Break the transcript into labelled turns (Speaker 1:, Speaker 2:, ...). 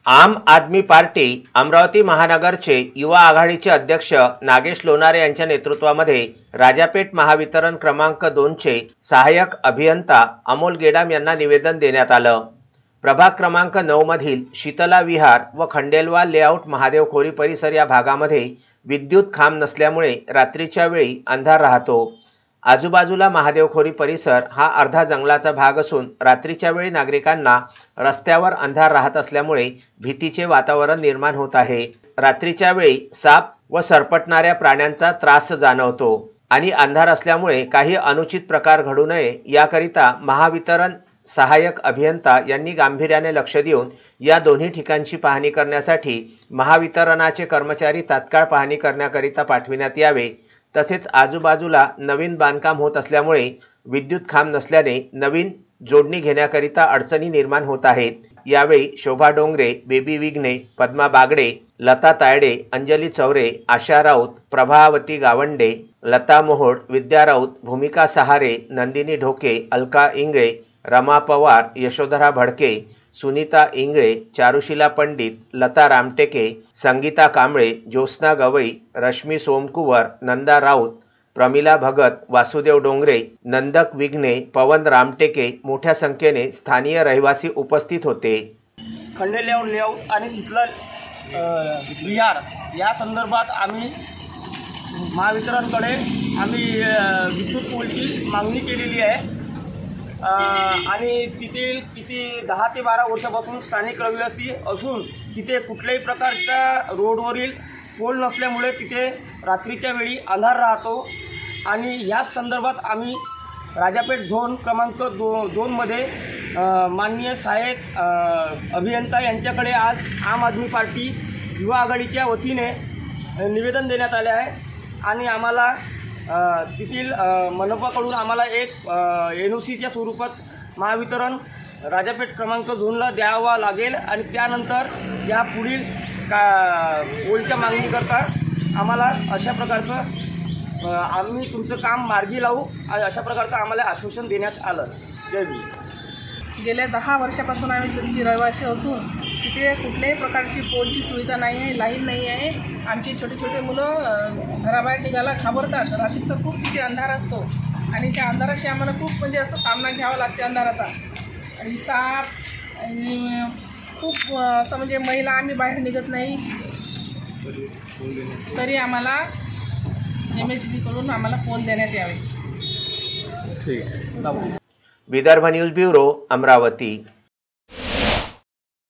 Speaker 1: आम आदमी पार्टी अमरावती महानगरचे युवा आघाडीचे अध्यक्ष नागेश लोणारे यांच्या नेतृत्वामध्ये राजापेठ महावितरण क्रमांक 2चे सहाय्यक अभियंता अमोल गेडाम यांना निवेदन देण्यात आलं। प्रभाग क्रमांक 9 मधील शीतला विहार व खंडेलवाल लेआउट महादेवखोरी परिसर या भागामध्ये विद्युत खांब नसल्यामुळे रात्रीच्या वेळी अंधार राहतो। आजूबाजूला महादेवखोरी परिसर हा अर्धा जंगलाचा भाग असून रात्रीच्या वेळी नागरिकांना रस्त्यावर अंधार राहत असल्यामुळे भीतीचे वातावरण निर्माण होत आहे। रात्रीच्या वेळी साप व सरपटणाऱ्या प्राण्यांचा त्रास जाणवतो आणि अंधार असल्यामुळे काही अनुचित प्रकार घडू नये याकरिता महावितरण सहाय्यक अभियंता यांनी गांभीर्याने लक्ष देऊन या दोन्ही ठिकाणची पाहणी करण्यासाठी महावितरणाचे कर्मचारी तात्काळ पाहणी करण्याकरिता पाठविण्यात यावे। तसेच आजूबाजूला नवीन बांधकाम होत असल्यामुळे विद्युत खांब नसल्याने नवीन जोडणी घेण्याकरिता अडचणी निर्माण होत आहेत। यावेळी शोभा डोंगरे, बेबी विघ्ने, पद्मा बागडे, लता तायडे, अंजली चौरे, आशा राऊत, प्रभावती गावंडे, लता मोहोड, विद्या राऊत, भूमिका सहारे, नंदिनी ढोके, अलका इंगळे, रमा पवार, यशोधरा भडके, सुनीता इंगळे, चारुशीला पंडित, लता रामटेके, संगीता कांबळे, ज्योत्स्ना गवई, रश्मी सोमकुवर, नंदा राऊत, प्रमिला भगत, वासुदेव डोंगरे, नंदक विघ्ने, पवन रामटेके मोठ्या संख्येने स्थानीय रहिवासी उपस्थित होते।
Speaker 2: खंडेलवाल लेआउट आणि शीतला विहार या संदर्भात आम्ही महावितरणकडे विद्युत पोलची मागणी केलेली आहे आणि किती 10 ते 12 वर्षापासून स्थानिक रहिवासी असून तिथे कुठल्याही प्रकारच्या रोडवरील पोल नसल्यामुळे तिथे रात्रीच्या वेळी अंधार राहतो आणि याच संदर्भात आम्ही राजापेठ झोन क्रमांक 2 मध्ये माननीय सहाय्यक अभियंता यांच्याकडे आज आम आदमी पार्टी युवा आघाडीच्या वतीने निवेदन देण्यात आले आहे आणि आम्हाला तेथील मनपाकडून आम्हाला एक NOCच्या स्वरूपात महावितरण राजापेठ क्रमांक 2ला द्यावा लागेल आणि त्यानंतर या पुढील पोलच्या मागणीकरता आम्हाला अशा प्रकारचं आम्ही तुमचं काम मार्गी लावू अशा प्रकारचं आम्हाला आश्वासन देण्यात आलं। जय भीम।
Speaker 3: गेल्या 10 वर्षापासून आम्ही तुमची रहिवासी असून तिथे कुठल्याही प्रकारची पोलची सुविधा नाही आहे, लाईन नाही आहे। आमची छोटे छोटे मुलं घराबाहेर निघायला घाबरतात। रात्रीचा खूप तिथे अंधार असतो आणि त्या अंधाराशी आम्हाला खूप म्हणजे असं सामना घ्यावा लागते अंधाराचा आणि साप आणि खूप असं म्हणजे महिला आम्ही बाहेर निघत नाही तरी आम्हाला MSB कडून आम्हाला पोल देण्यात यावे।
Speaker 1: Vidarbha news bureau, Amravati.